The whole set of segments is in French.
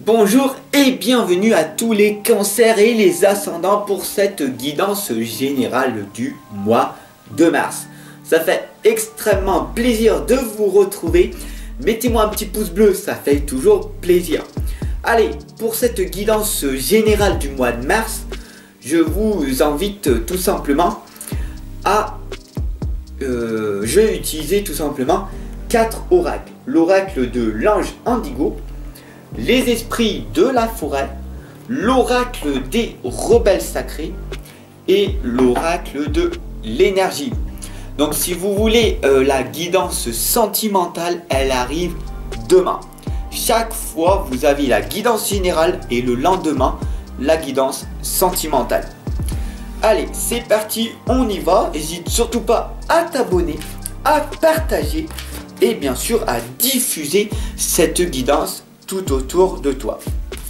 Bonjour et bienvenue à tous les cancers et les ascendants pour cette guidance générale du mois de mars. Ça fait extrêmement plaisir de vous retrouver. Mettez-moi un petit pouce bleu, ça fait toujours plaisir. Allez, pour cette guidance générale du mois de mars, je vous invite tout simplement à... je vais utiliser tout simplement 4 oracles. L'oracle de l'ange Indigo, les esprits de la forêt, l'oracle des rebelles sacrés et l'oracle de l'énergie. Donc si vous voulez la guidance sentimentale, elle arrive demain. Chaque fois vous avez la guidance générale et le lendemain la guidance sentimentale. Allez, c'est parti, on y va. N'hésite surtout pas à t'abonner, à partager et bien sûr à diffuser cette guidance tout autour de toi.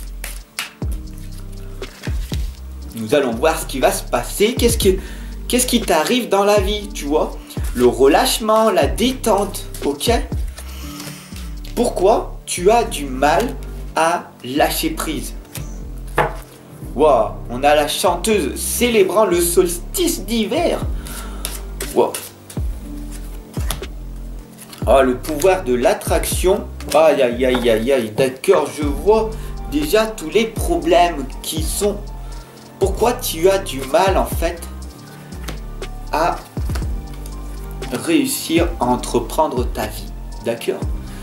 Nous allons voir ce qui va se passer. Qu'est-ce qui t'arrive dans la vie, tu vois? Le relâchement, la détente, ok? Pourquoi tu as du mal à lâcher prise? Wow, on a la chanteuse célébrant le solstice d'hiver. Wow. Oh, le pouvoir de l'attraction. Aïe, aïe, aïe, aïe, aïe. D'accord, je vois déjà tous les problèmes qui sont... Pourquoi tu as du mal, en fait, à réussir à entreprendre ta vie. D'accord?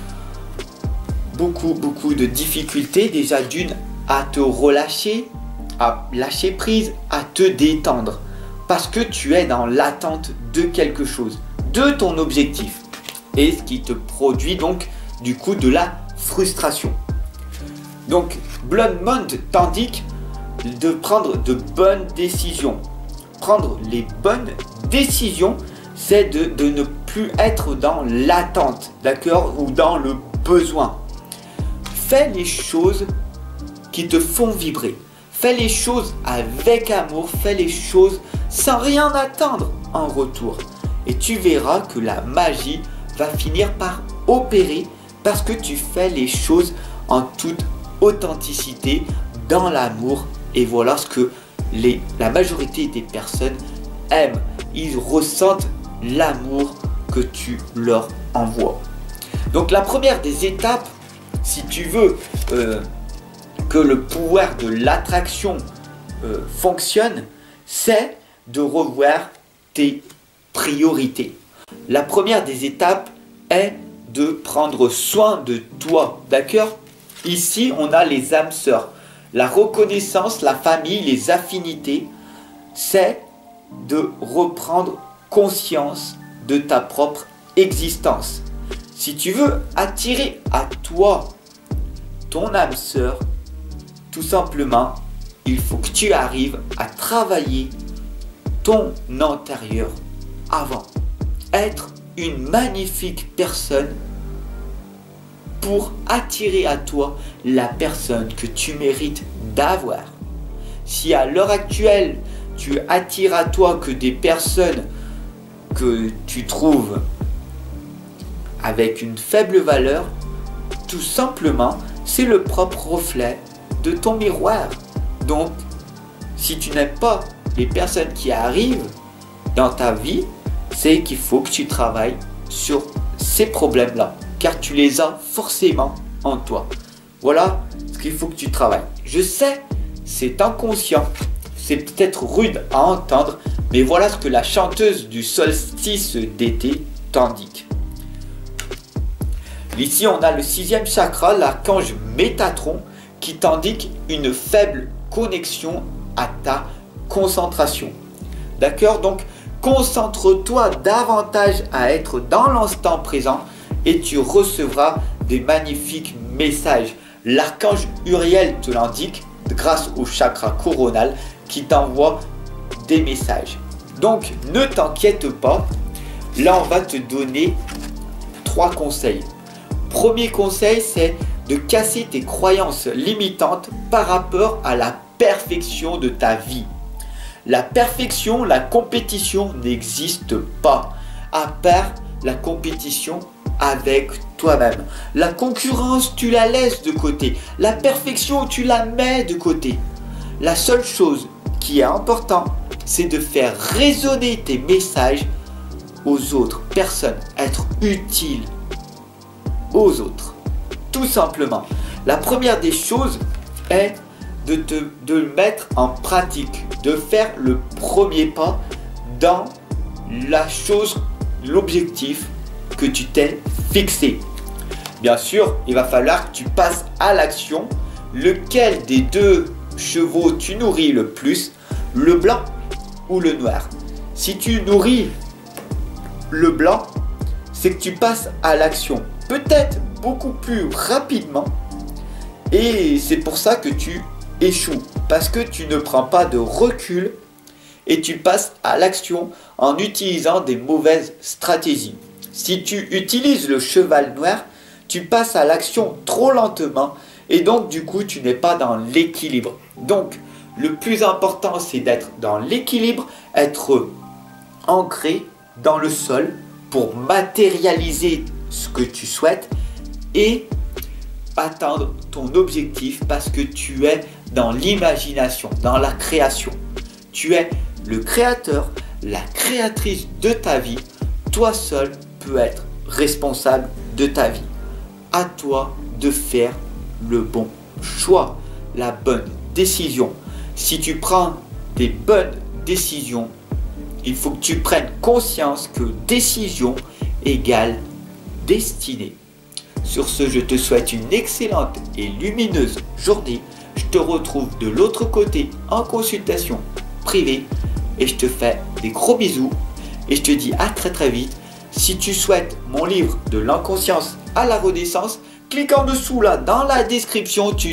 Beaucoup de difficultés. Déjà d'une, à te relâcher, à lâcher prise, à te détendre. Parce que tu es dans l'attente de quelque chose, de ton objectif. Et ce qui te produit donc du coup de la frustration. Donc Blood Moon t'indique de prendre de bonnes décisions. Prendre les bonnes décisions, c'est de ne plus être dans l'attente, d'accord, ou dans le besoin. Fais les choses qui te font vibrer. Fais les choses avec amour, fais les choses sans rien attendre en retour. Et tu verras que la magie va finir par opérer parce que tu fais les choses en toute authenticité, dans l'amour. Et voilà ce que la majorité des personnes aiment. Ils ressentent l'amour que tu leur envoies. Donc la première des étapes, si tu veux que le pouvoir de l'attraction fonctionne, c'est de revoir tes priorités. La première des étapes est de prendre soin de toi, d'accord? Ici, on a les âmes sœurs. La reconnaissance, la famille, les affinités, c'est de reprendre conscience de ta propre existence. Si tu veux attirer à toi ton âme sœur, tout simplement, il faut que tu arrives à travailler ton intérieur avant. Être une magnifique personne pour attirer à toi la personne que tu mérites d'avoir. Si à l'heure actuelle, tu attires à toi que des personnes que tu trouves avec une faible valeur, tout simplement, c'est le propre reflet de ton miroir. Donc, si tu n'aimes pas les personnes qui arrivent dans ta vie, c'est qu'il faut que tu travailles sur ces problèmes-là, car tu les as forcément en toi. Voilà ce qu'il faut que tu travailles. Je sais, c'est inconscient, c'est peut-être rude à entendre, mais voilà ce que la chanteuse du solstice d'été t'indique. Ici, on a le 6e chakra, l'archange Métatron, qui t'indique une faible connexion à ta concentration. D'accord? Donc, concentre-toi davantage à être dans l'instant présent et tu recevras des magnifiques messages. L'archange Uriel te l'indique grâce au chakra coronal qui t'envoie des messages. Donc ne t'inquiète pas, là on va te donner 3 conseils. Premier conseil, c'est de casser tes croyances limitantes par rapport à la perfection de ta vie. La perfection, la compétition n'existe pas. À part la compétition avec toi-même. La concurrence, tu la laisses de côté. La perfection, tu la mets de côté. La seule chose qui est importante, c'est de faire résonner tes messages aux autres personnes, être utile aux autres. Tout simplement. La première des choses est de mettre en pratique, de faire le premier pas dans la chose, l'objectif que tu t'es fixé. Bien sûr, il va falloir que tu passes à l'action. Lequel des deux chevaux tu nourris le plus, le blanc ou le noir? Si tu nourris le blanc, c'est que tu passes à l'action. Peut-être beaucoup plus rapidement. Et c'est pour ça que tu échoues. Parce que tu ne prends pas de recul et tu passes à l'action en utilisant des mauvaises stratégies. Si tu utilises le cheval noir, tu passes à l'action trop lentement et donc du coup tu n'es pas dans l'équilibre. Donc le plus important c'est d'être dans l'équilibre, être ancré dans le sol pour matérialiser ce que tu souhaites et atteindre ton objectif parce que tu es dans l'imagination, dans la création. Tu es le créateur, la créatrice de ta vie. Toi seul peux être responsable de ta vie. À toi de faire le bon choix, la bonne décision. Si tu prends des bonnes décisions, il faut que tu prennes conscience que décision égale destinée. Sur ce, je te souhaite une excellente et lumineuse journée. Je te retrouve de l'autre côté en consultation privée et je te fais des gros bisous et je te dis à très très vite. Si tu souhaites mon livre de l'inconscience à la renaissance, clique en dessous là dans la description, tu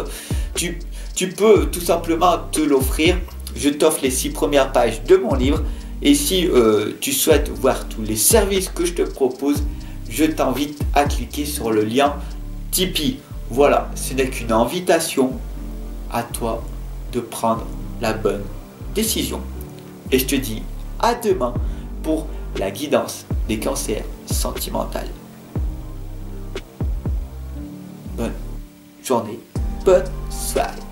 peux tout simplement te l'offrir. Je t'offre les 6 premières pages de mon livre et si tu souhaites voir tous les services que je te propose, je t'invite à cliquer sur le lien Tipeee. Voilà, ce n'est qu'une invitation à toi de prendre la bonne décision. Et je te dis à demain pour la guidance des cancers sentimentaux. Bonne journée, bonne soirée.